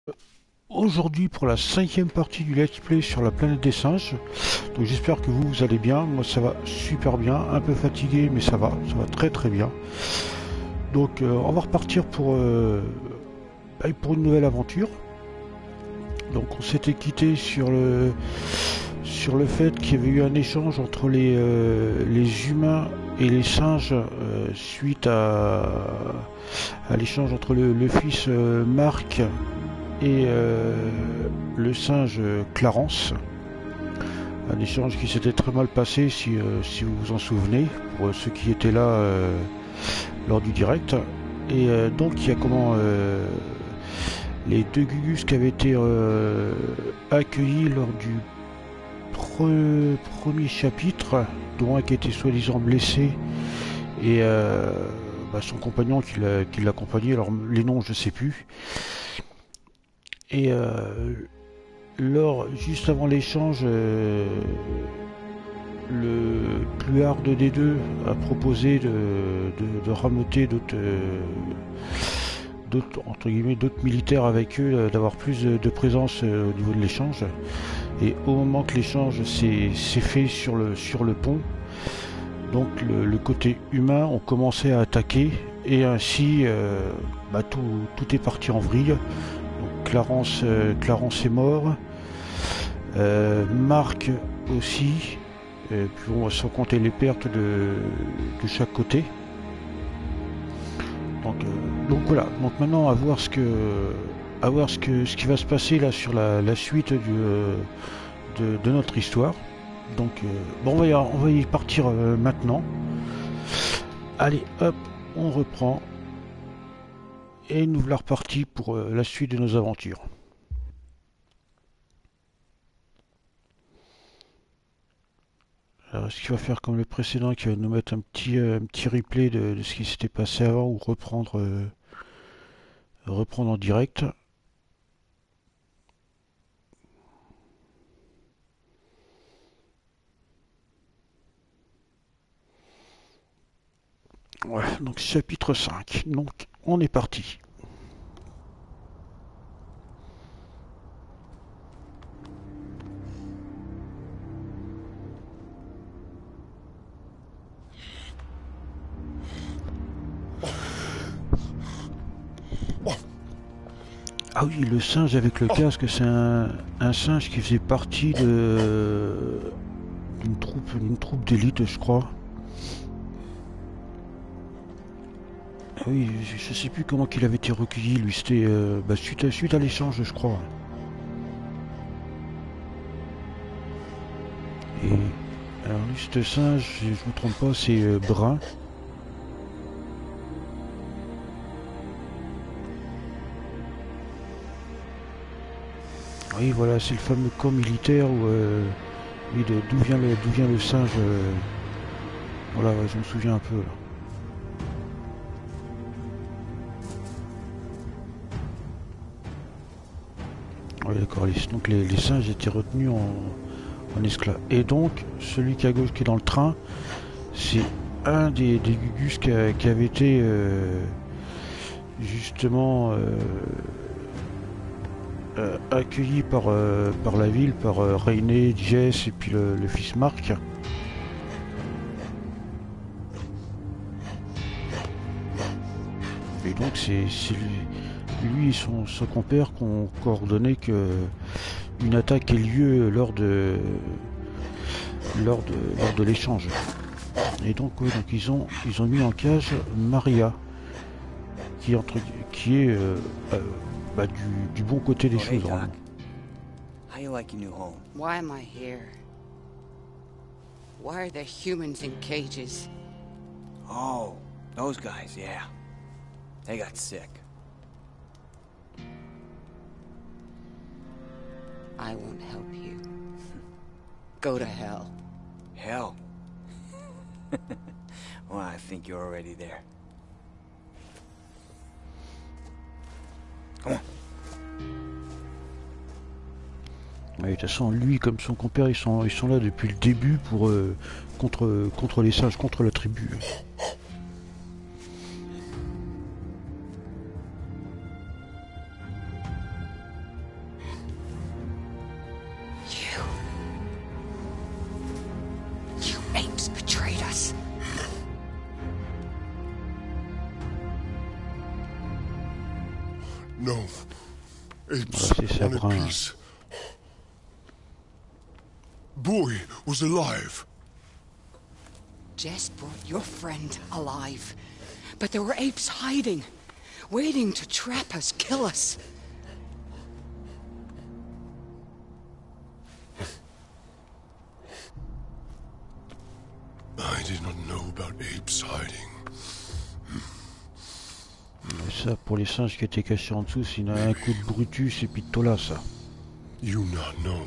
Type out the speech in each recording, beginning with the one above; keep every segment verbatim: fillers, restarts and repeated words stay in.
Aujourd'hui pour la cinquième partie du let's play sur la planète des singes. Donc j'espère que vous, vous allez bien. Moi ça va super bien, un peu fatigué mais ça va, ça va très très bien. Donc euh, on va repartir pour, euh, pour une nouvelle aventure. Donc on s'était quitté sur le, sur le fait qu'il y avait eu un échange entre les, euh, les humains et les singes euh, suite à, à l'échange entre le, le fils euh, Marc et euh, le singe Clarence. Un échange qui s'était très mal passé si, euh, si vous vous en souvenez, pour ceux qui étaient là euh, lors du direct. Et euh, donc il y a comment euh, les deux Gugus qui avaient été euh, accueillis lors du pre premier chapitre, dont un qui était soi-disant blessé et euh, bah, son compagnon qui l'accompagnait, alors les noms je sais plus. Et euh, lors, juste avant l'échange, euh, le plus hard des deux a proposé de, de, de rameuter d'autres, euh, d'autres entre guillemets d'autres militaires avec eux, euh, d'avoir plus de, de présence euh, au niveau de l'échange. Et au moment que l'échange s'est fait sur le, sur le pont, donc le, le côté humain ont commencé à attaquer et ainsi euh, bah, tout, tout est parti en vrille. Donc Clarence, euh, Clarence est mort. Euh, Marc aussi, et puis on va sans compter les pertes de, de chaque côté. Donc, euh, donc voilà, donc maintenant à voir ce que à voir ce que ce qui va se passer là sur la, la suite du, euh, de, de notre histoire. Donc euh, bon, on va y, on va y partir euh, maintenant. Allez hop, on reprend et nous voilà repartis pour euh, la suite de nos aventures. Alors, est-ce qu'il va faire comme le précédent, qui va nous mettre un petit, euh, un petit replay de, de ce qui s'était passé avant, ou reprendre, euh, reprendre en direct? Voilà, donc chapitre cinq. Donc, on est parti. Ah oui, le singe avec le casque, c'est un, un singe qui faisait partie de d'une troupe, d'une troupe d'élite, je crois. Ah oui, je, je sais plus comment qu'il avait été recueilli, lui, c'était euh, bah, suite à, suite à l'échange, je crois. Et alors lui, ce singe, si je me trompe pas, c'est euh, brun. Oui, voilà, c'est le fameux camp militaire où, euh, oui, d'où vient le, d'où vient le singe. Euh, voilà, ouais, je me souviens un peu là. Oui, d'accord. Les, donc les, les singes étaient retenus en, en esclave. Et donc, celui qui est à gauche, qui est dans le train, c'est un des, des Gugus qui, a, qui avait été euh, justement euh, euh, accueilli par, euh, par la ville, par euh, Rainé, Jess et puis le, le fils Marc. Et donc c'est lui, lui et son, son compère qui ont coordonné que une attaque ait lieu lors de lors de lors de l'échange. Et donc, ouais, donc ils ont ils ont mis en cage Maria, qui entre qui est euh, euh, bah, du, du bon côté des Oh, hey, choses. Doc. Hein. How you like your new home? Why am I here? Why are there humans in cages? Oh, those guys, yeah. They got sick. I won't help you. Go to hell. Hell. Well, I think you're already there. Come on. Ouais, de toute façon, lui comme son compère, ils sont, ils sont là depuis le début pour euh, contre, contre les singes, contre la tribu. No. Apes Voilà, c'est ça, wanted brun. peace. Boy was alive. Jess brought your friend alive. But there were apes hiding, waiting to trap us, kill us. I did not know about apes hiding. Ça, pour les singes qui étaient cachés en dessous, c'est une- un coup de Brutus et puis de Tola, ça. You not know.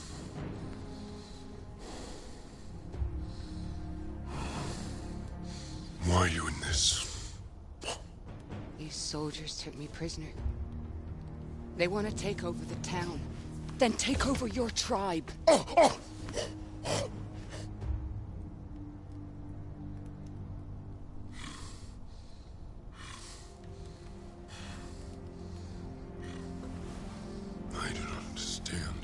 Why are you in this? These soldiers took me prisoner. They want to take over the town, then take over your tribe. I do not understand.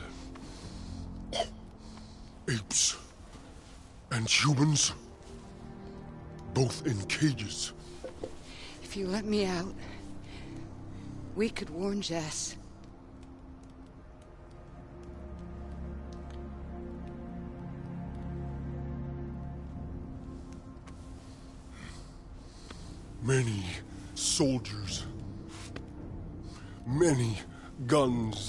Apes and humans, both in cages. If you let me out, we could warn Jess. Many soldiers, many guns.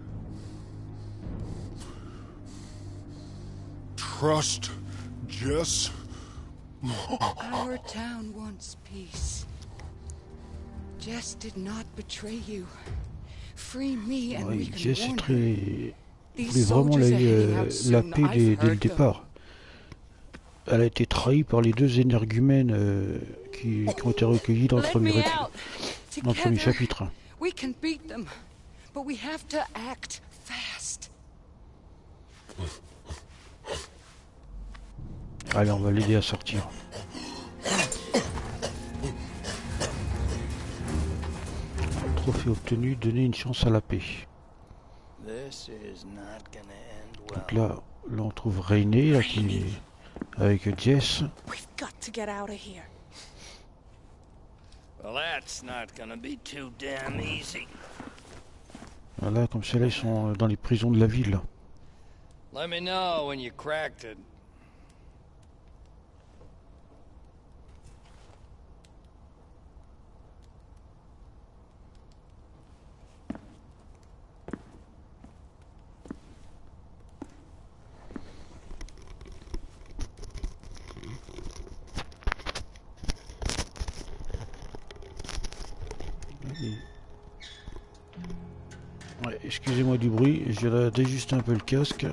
Trust Jess? Our town wants peace. Jess did not betray you. Free me and we Oui, can Jess est warn her. très... voulait These vraiment la, soldiers are heading euh, out la soon. paix I've dès, dès le heard them. départ. Elle a été trahie par les deux énergumènes euh, qui, qui ont été recueillis dans le Let premier, me ré- out. dans le premier Together, chapitre. we can beat them, but we have to act fast. Allez, on va l'aider à sortir. Trophée obtenu, donner une chance à la paix. This is not gonna end Donc well. là, là on trouve Rainey là, qui est avec Jess. We've got to get out of here. Well, that's not gonna be too damn easy. Voilà, comme ceux-là, ils sont dans les prisons de la ville. Let me know when you cracked it. Ouais, excusez-moi du bruit, je vais déjuster un peu le casque.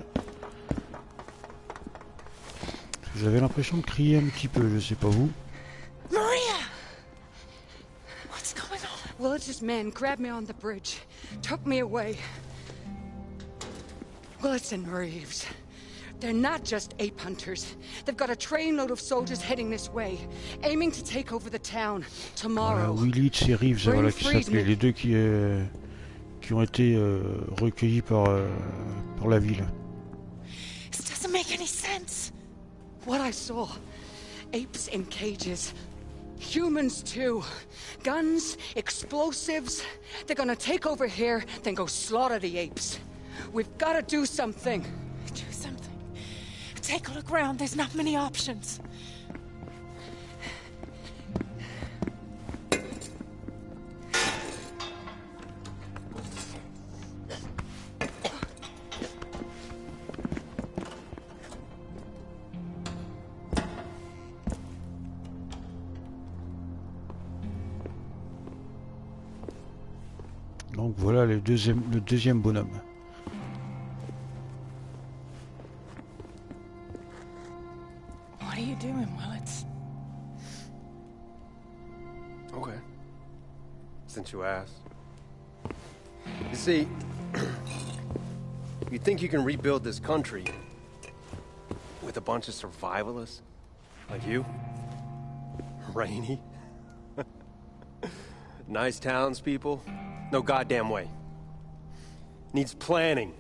J'avais l'impression de crier un petit peu, je sais pas vous. Maria! What's going on? Village's men grabbed me on the bridge, took me away. Willis and Reeves. They're not just ape hunters. They've got a trainload of soldiers heading this way, aiming to take over the town Voilà, tomorrow. Willits et Reeves, Brain voilà, qui freeze s'appelaient me. les deux qui, euh, qui ont été euh, recueillis par, euh, par la ville. This doesn't make any sense. What I saw. Apes in cages. Humans too. Guns, explosives. They're gonna take over here, then go slaughter the apes. We've gotta do something. Do something. Take a look around. There's not many options. Donc voilà le deuxième, le deuxième bonhomme. What are you doing, Willits? Okay. Since you asked. You see, you think you can rebuild this country with a bunch of survivalists like you? Rainy? Nice townspeople? No goddamn way. Needs planning.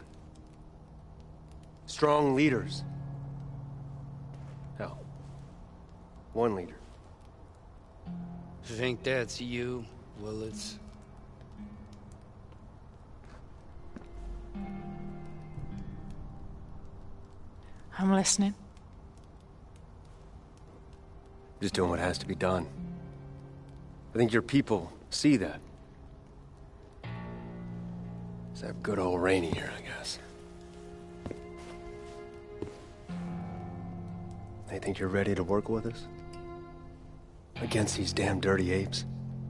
Strong leaders. Hell, one leader. Think that's you, Willits? I'm listening. Just doing what has to be done. I think your people see that. It's that good old Rainey here, I guess. They think you're ready to work with us? Against these damn dirty apes?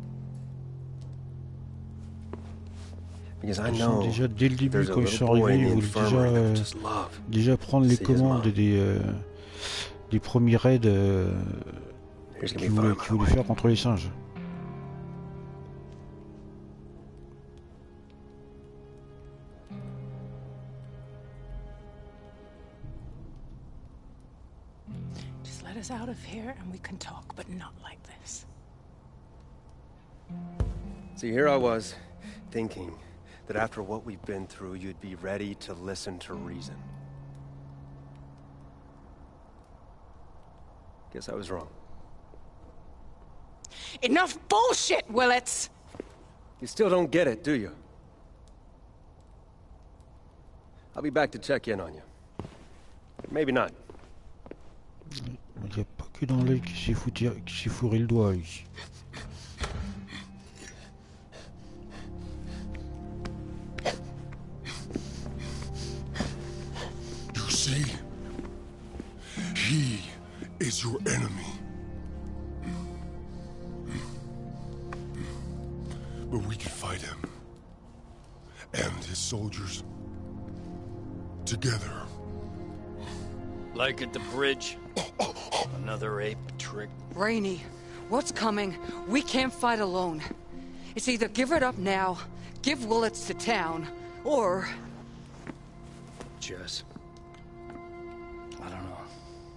Because I know déjà dès le début there's a quand ils little sont boy arrivés, in ils the voulaient déjà, infirmary that euh, would just love déjà prendre les see his commandes mom. des, euh, des premiers raids euh, Here's gonna qu'ils be voulaient, fun, by qu'ils the voulaient way. faire contre les singes. Just let us out of here and we can talk, but not like this. See, here I was, thinking that after what we've been through, you'd be ready to listen to reason. Guess I was wrong. Enough bullshit, Willits! You still don't get it, do you? I'll be back to check in on you. Maybe not. Il n'y a pas que dans l'œil qui s'est foutu- qui s'est fourré le doigt, lui. You see? He is your enemy. But we can fight him. And his soldiers. Together. Like at the bridge. Another ape trick. Rainey, what's coming? We can't fight alone. It's either give it up now, give Willits to town, or... Jess. I don't know.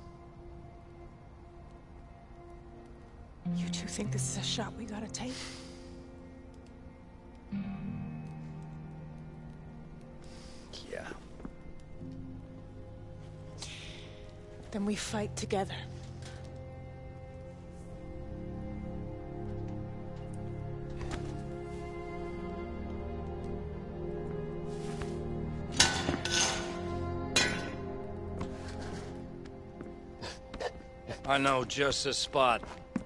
You two think this is a shot we gotta take? Yeah. Then we fight together. I know just the spot.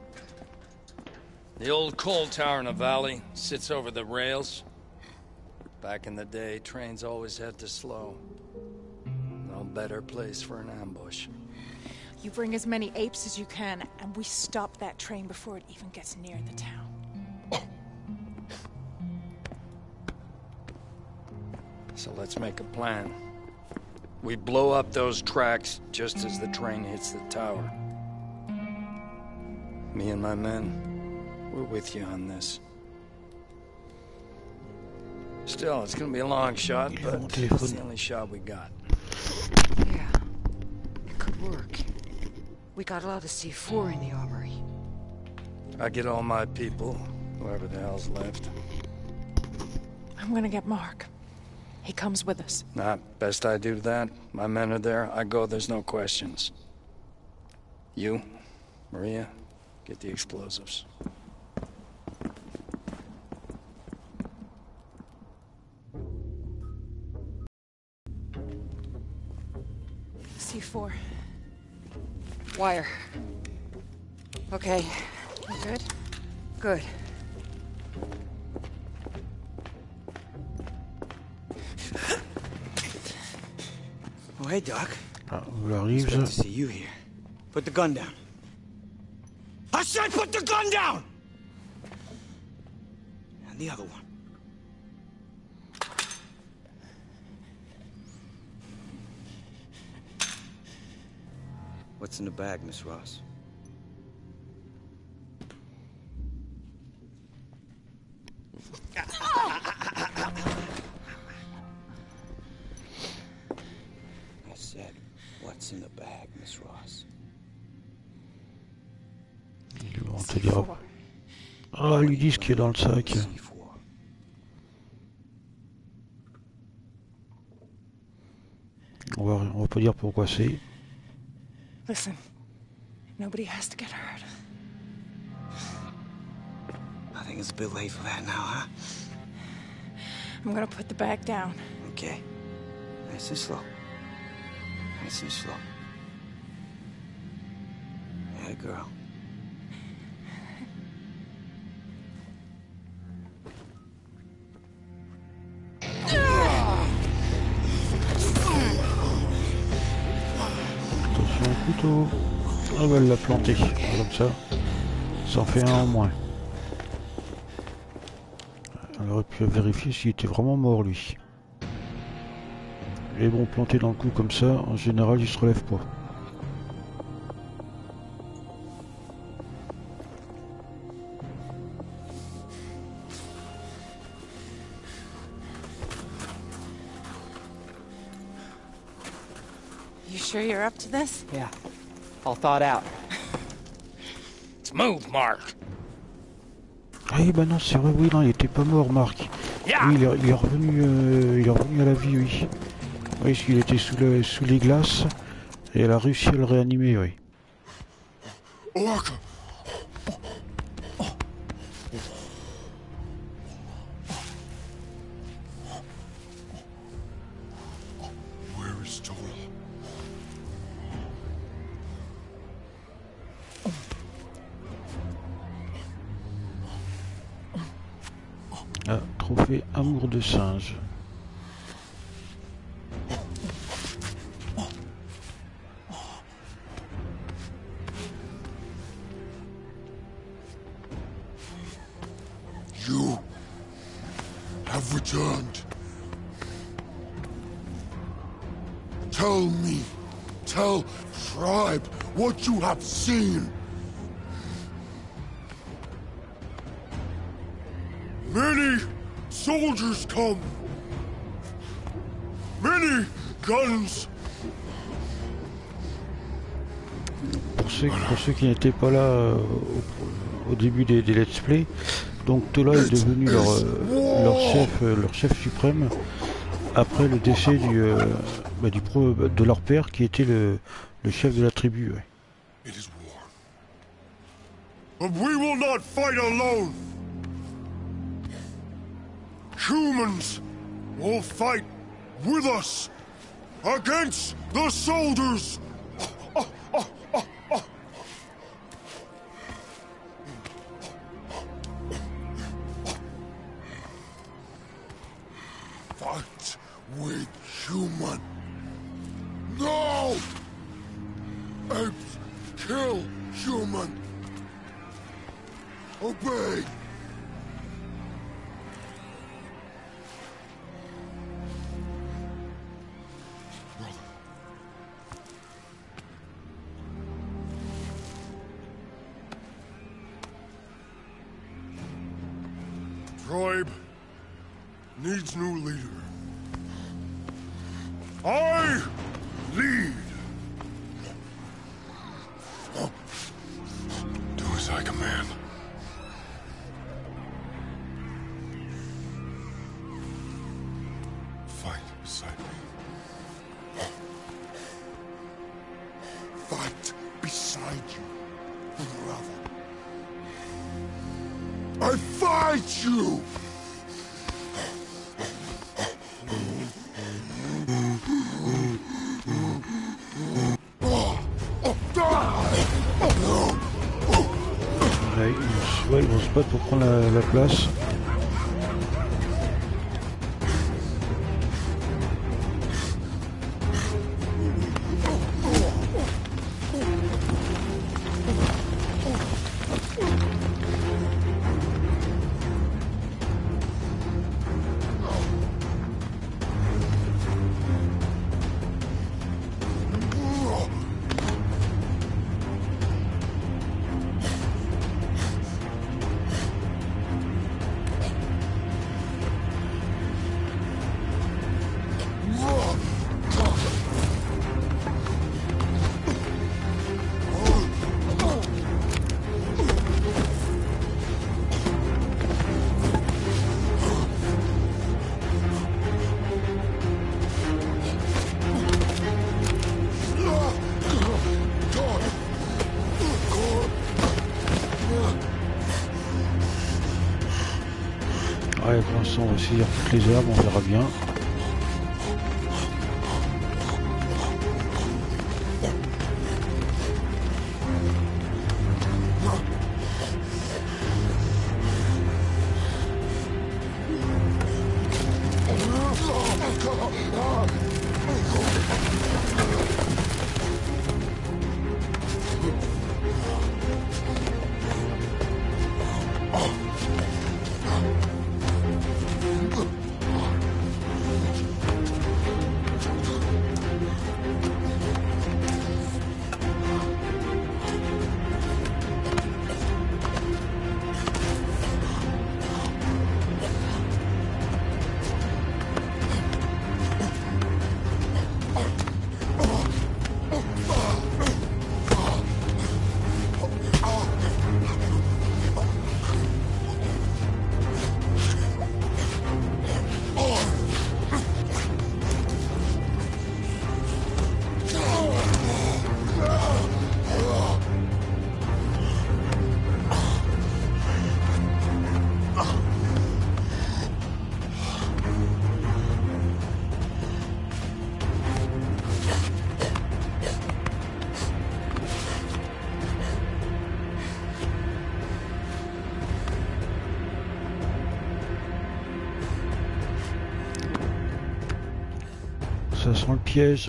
The old coal tower in the valley sits over the rails. Back in the day, trains always had to slow. No better place for an ambush. You bring as many apes as you can, and we stop that train before it even gets near the town. So let's make a plan. We blow up those tracks just as the train hits the tower. Me and my men, we're with you on this. Still, it's gonna be a long shot, but it's the only shot we got. Yeah, it could work. We got a lot of C four in the armory. I get all my people, whoever the hell's left. I'm gonna get Mark. He comes with us. Nah, best I do that. My men are there, I go, there's no questions. You, Maria, get the explosives. C four. Wire. Okay, You good? good. Oh, hey, Doc. Ah, voilà, arrive. It's good to see you here. Put the gun down. I said put the gun down! And the other one. What's in the bag, Miss Ross? I said, what's in the bag, Miss Ross? On te dira. Ah, lui dit ce qu'il y a dans le sac. C four. On va, on va pas dire pourquoi c'est. Listen, nobody has to get hurt. I think it's a bit late for that now, huh? I'm gonna put the bag down. Okay. Nice and slow. Nice and slow. Atta girl. Attention au couteau. Ah bah elle l'a planté. Comme ça, ça en fait un en moins. On aurait pu vérifier s'il était vraiment mort lui. Et bon, planté dans le cou comme ça, en général il se relève pas. You sure you're up to this? Yeah, all thought out. Smooth, Mark. Ah oui, bah non, c'est vrai, oui, non, il était pas mort, Marc. Yeah. Oui, il est, il est revenu, euh, il est revenu à la vie, oui. Oui, parce qu'il était sous, le, sous les glaces, et elle a réussi à le réanimer, oui. Orca! Where is Joel? Ah, trophée amour de singe. You have returned. Tell me, tell Tribe what you have seen. Many soldiers come. Many guns. Pour ceux, pour ceux qui n'étaient pas là euh, au, au début des, des let's play, donc Tola est devenu leur, euh, leur chef, euh, leur chef suprême après le décès du, euh, bah, du pro, de leur père qui était le, le chef de la tribu. Ouais. It is war. But we will not fight alone. Humans will fight with us against the soldiers. Fight with human. No! Apes kill human. Obey. Tribe needs new leader. I lead. Do as I command. Fight beside me. Fight beside you, brother. I fight you! Ouais, ils, ouais, ils vont se battre pour prendre la, la place. Ouais, pour l'instant on va saisir toutes les armes, on verra bien. Ça sent le piège.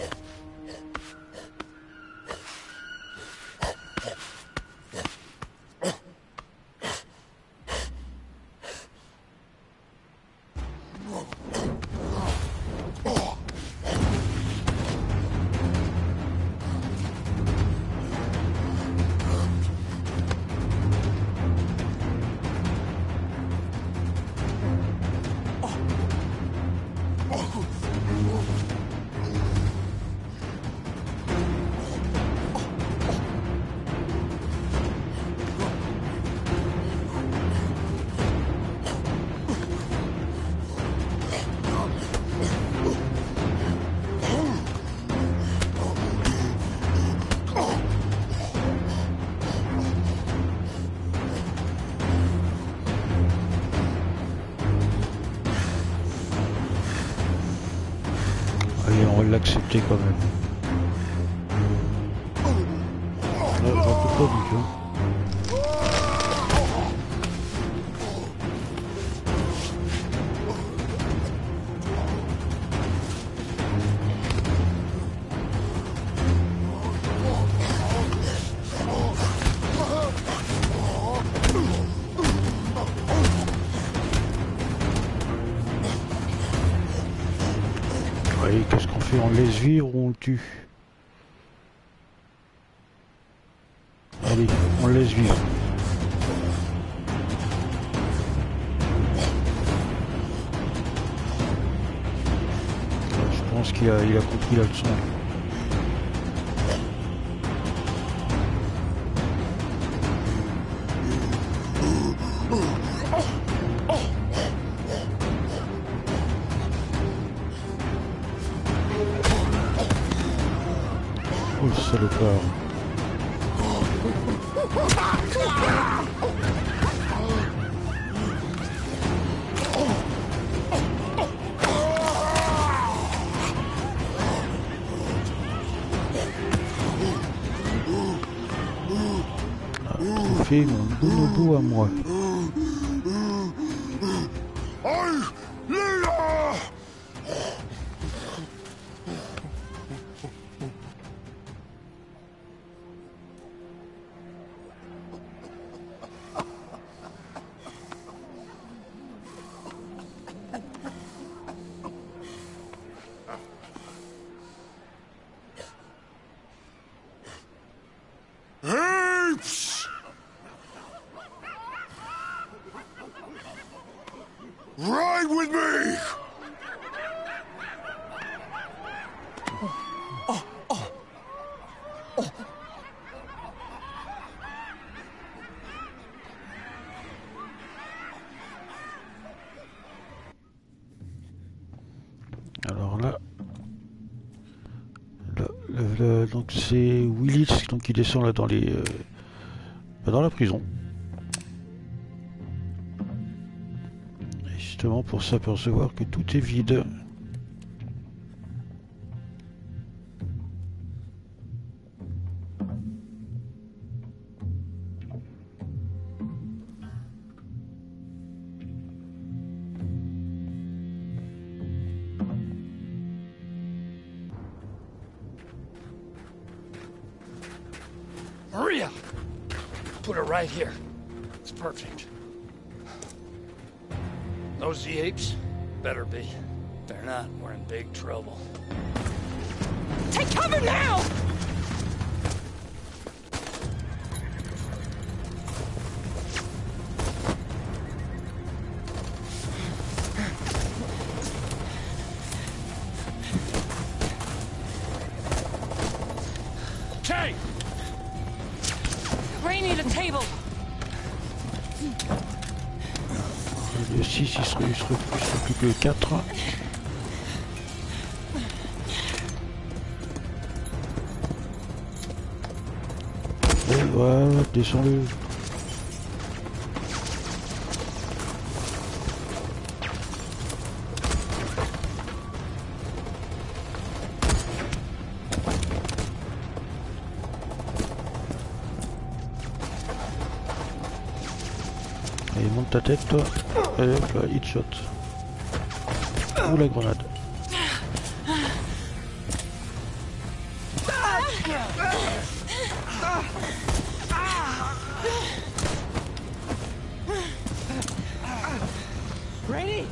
Allez, on va l'accepter quand même. Là, j'en peux pas du tout. Allez, qu'est-ce qu'on fait? On le laisse vivre ou on le tue? Allez, on le laisse vivre. Je pense qu'il a, il a compris la leçon. Oh, le salopard. Ah, j'ai fait mon bonobo à moi. Apes! Ride with me! Alors là, là, le- le- donc c'est Willis donc qui descend là dans les euh, dans la prison. Et justement pour s'apercevoir que tout est vide. Maria! Put her right here. It's perfect. Those the apes? Better be. If they're not, we're in big trouble. Take cover now! Okay! Rainy the table! Le six, il serait, il serait plus, il serait plus que le quatre. Et voilà, descends-le. Allez, monte ta tête, toi. Allez, hop là, hit shot. Ou la grenade. Rainy!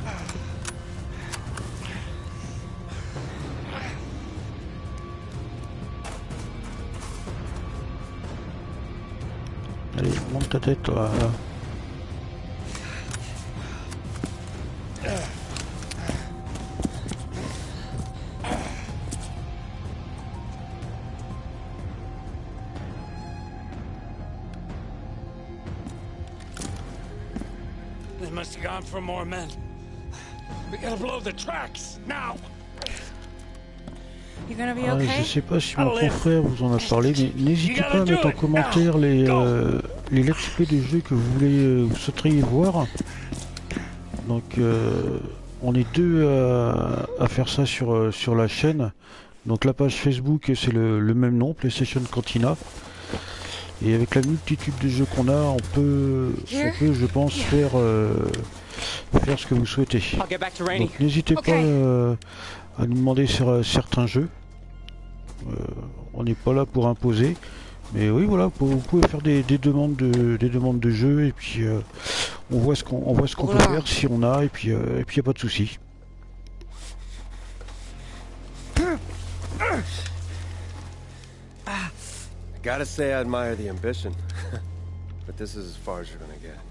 Allez, monte ta tête, toi. Là. They must have gone for more men. We gotta blow the tracks, now! You gonna be Ah, okay? je sais pas si mon confrère vous en a parlé, mais n'hésitez pas à mettre en commentaire les, euh, les let's play de jeux que vous voulez, euh, vous souhaiteriez voir. Donc euh, on est deux à, à faire ça sur, euh, sur la chaîne. Donc la page Facebook c'est le, le même nom, PlayStation Cantina. Et avec la multitude de jeux qu'on a, on peut, on peut je pense faire, euh, faire ce que vous souhaitez. Donc n'hésitez pas euh, à nous demander sur certains jeux. Euh, on n'est pas là pour imposer, mais oui voilà, vous pouvez faire des, des demandes de des demandes de jeux et puis euh, on voit ce qu'on on voit ce qu'on peut faire si on a et puis euh, et puis y a pas de souci. I gotta say I admire the ambition, but this is as far as you're gonna get.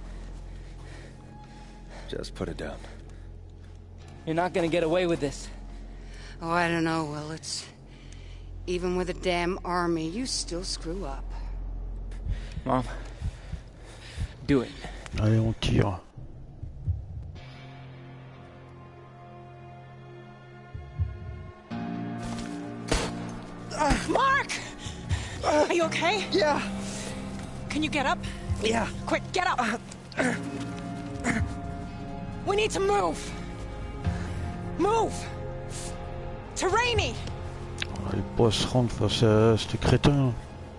Just put it down. You're not gonna get away with this. Oh, I don't know, Will. It's... Even with a damn army, you still screw up. Mom, do it. Allez, on tire. Uh, Mark! Are you okay? Yeah. Can you get up? Yeah. Quick, get up! We need to move! Move! To Rainy! Il pas se rendre face à ce crétin.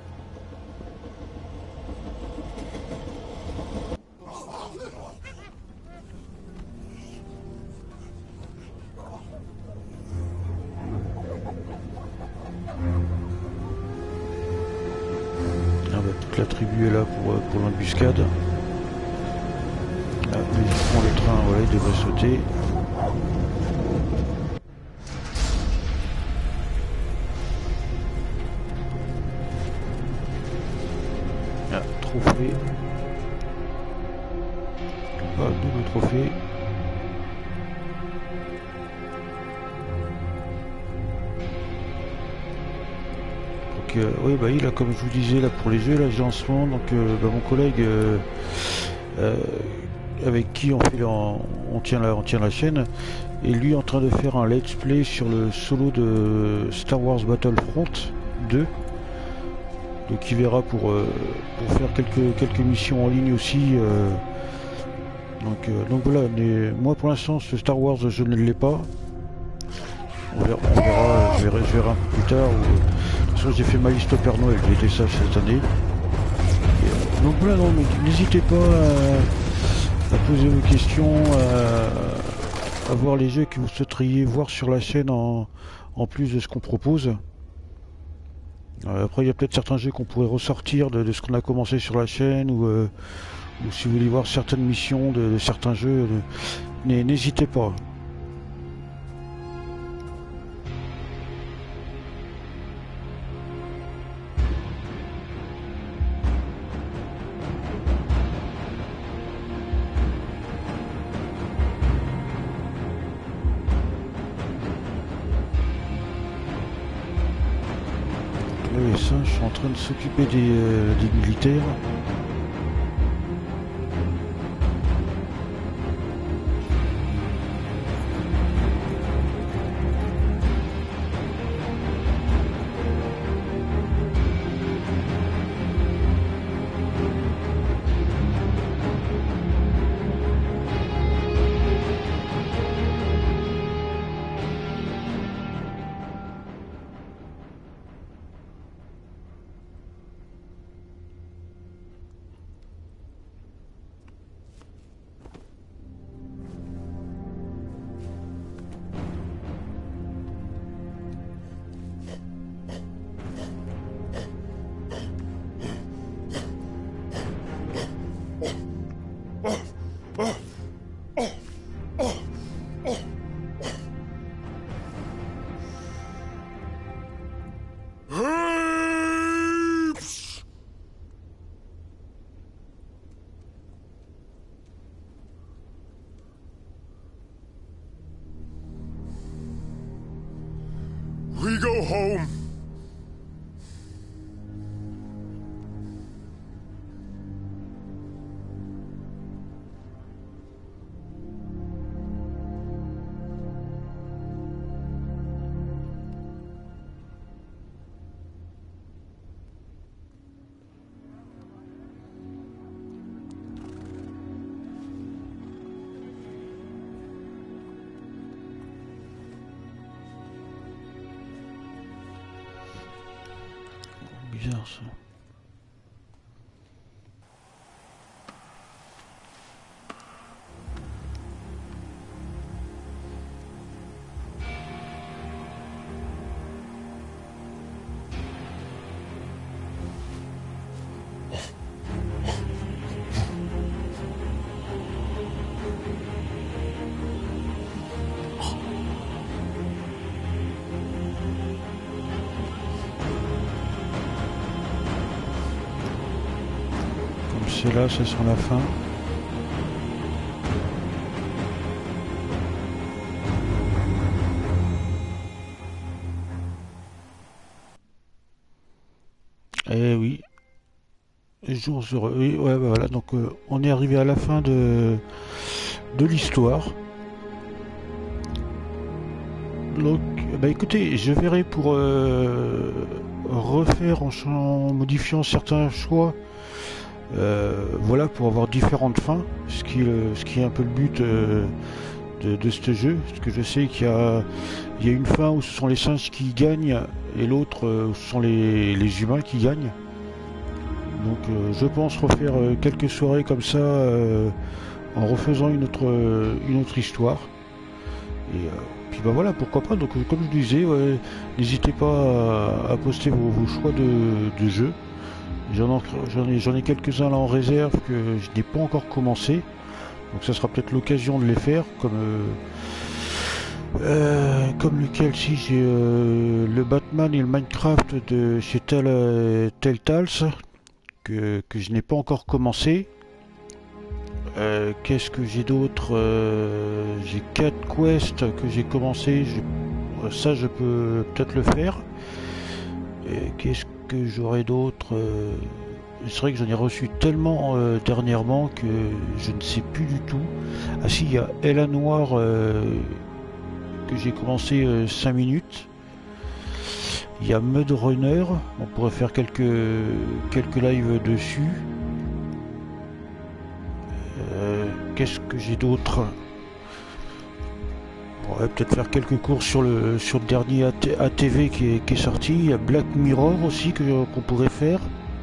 Ah bah, toute la tribu est là pour, pour l'embuscade. Ah, mais ils font le train, voilà, il devrait sauter. Ah, trophée. Ah, double trophée. Donc euh, oui bah il a comme je vous disais là pour les jeux là j'ai en ce moment donc euh, bah, mon collègue euh, euh, avec qui on fait on, on tient la on tient la chaîne et lui en train de faire un let's play sur le solo de Star Wars Battlefront deux. Donc il verra pour, euh, pour faire quelques, quelques missions en ligne aussi. Euh, donc, euh, donc voilà, mais moi pour l'instant ce Star Wars je ne l'ai pas. On verra, on verra, je, verrai, je verrai un peu plus tard. Ou, de toute façon j'ai fait ma liste au Père Noël, j'ai été ça cette année. Et, euh, donc voilà, non, n'hésitez pas à, à poser vos questions, à, à voir les jeux que vous souhaiteriez voir sur la chaîne en, en plus de ce qu'on propose. Euh, après, il y a peut-être certains jeux qu'on pourrait ressortir de, de ce qu'on a commencé sur la chaîne, ou, euh, ou si vous voulez voir certaines missions de, de certains jeux, euh, n'hésitez pas. Les singes sont en train de s'occuper des, euh, des militaires. We go home. Bizarre ça. C'est là, c'est sur la fin. Eh oui. Jours heureux. Oui, ouais, bah voilà. Donc, euh, on est arrivé à la fin de, de l'histoire. Donc, bah écoutez, je verrai pour euh, refaire en, en modifiant certains choix. Euh, voilà, pour avoir différentes fins, ce qui, euh, ce qui est un peu le but euh, de, de ce jeu, parce que je sais qu'il y a, il y a une fin où ce sont les singes qui gagnent et l'autre euh, où ce sont les, les humains qui gagnent. Donc euh, je pense refaire euh, quelques soirées comme ça euh, en refaisant une autre, euh, une autre histoire. Et euh, puis bah voilà, pourquoi pas. Donc comme je disais, ouais, n'hésitez pas à, à poster vos, vos choix de, de jeu. J'en ai, j'en ai quelques-uns là en réserve que je n'ai pas encore commencé. Donc ça sera peut-être l'occasion de les faire. Comme, euh, euh, comme lequel si j'ai euh, le Batman et le Minecraft de chez Telltale que, que je n'ai pas encore commencé. Euh, Qu'est-ce que j'ai d'autre euh, J'ai quatre quests que j'ai commencé. Ça je peux peut-être le faire. Qu'est-ce que j'aurais d'autre euh, c'est vrai que j'en ai reçu tellement euh, dernièrement que je ne sais plus du tout. Ah si, il y a Ella Noire euh, que j'ai commencé euh, cinq minutes. Il y a Mud Runner, on pourrait faire quelques quelques lives dessus. Euh, Qu'est-ce que j'ai d'autre? On va peut-être faire quelques cours sur le sur le dernier A T V qui est, qui est sorti. Il y a Black Mirror aussi que qu'on pourrait faire.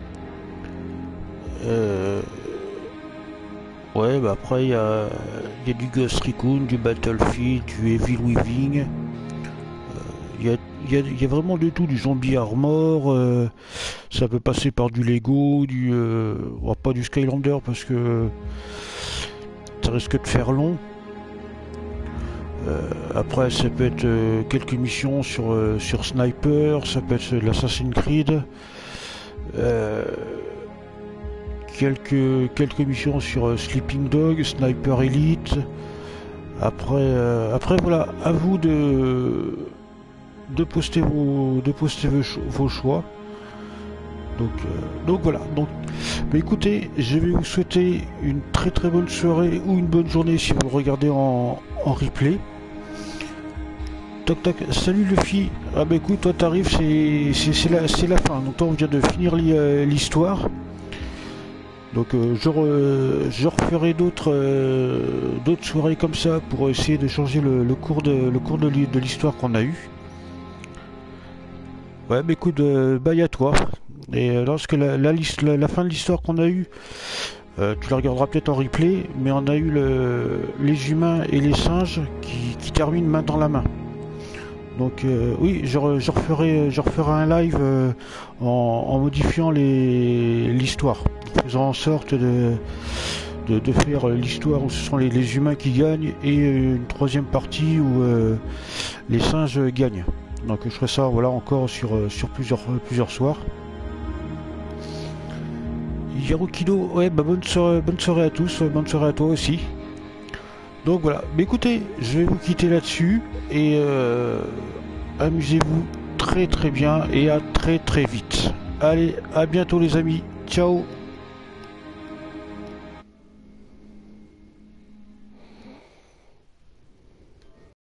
Euh... Ouais, bah après il y a, il y a du Ghost Recon, du Battlefield, du Evil Within. Euh, Il y a, il y a, il y a vraiment de tout, du zombie armor, euh, ça peut passer par du Lego, du... Euh, oh, pas du Skylander parce que ça risque de faire long. Euh, après ça peut être euh, quelques missions sur, euh, sur Sniper, ça peut être l'Assassin's Creed, euh, quelques, quelques missions sur euh, Sleeping Dog, Sniper Elite. Après, euh, après voilà, à vous de, de poster vos, de poster vos, cho vos choix. Donc, euh, donc voilà. Donc, bah écoutez, je vais vous souhaiter une très très bonne soirée ou une bonne journée si vous le regardez en, en replay. Toc tac, salut Luffy. Ah bah écoute, toi t'arrives, c'est la, la fin. Donc toi on vient de finir l'histoire. Donc euh, je, re, je referai d'autres euh, d'autres soirées comme ça pour essayer de changer le, le cours de le cours de l'histoire qu'on a eu. Ouais bah écoute, euh, bye à toi. Et euh, lorsque la, la, liste, la, la fin de l'histoire qu'on a eu, euh, tu la regarderas peut-être en replay, mais on a eu le, les humains et les singes qui, qui terminent main dans la main. Donc euh, oui, je, je, referai, je referai un live euh, en, en modifiant l'histoire, en faisant en sorte de, de, de faire l'histoire où ce sont les, les humains qui gagnent et une troisième partie où euh, les singes gagnent. Donc je ferai ça voilà encore sur, sur plusieurs, plusieurs soirs. Yarukido, ouais bah bonne soirée, bonne soirée à tous, bonne soirée à toi aussi. Donc voilà, mais écoutez, je vais vous quitter là-dessus et euh, amusez-vous très très bien et à très très vite. Allez, à bientôt les amis, ciao.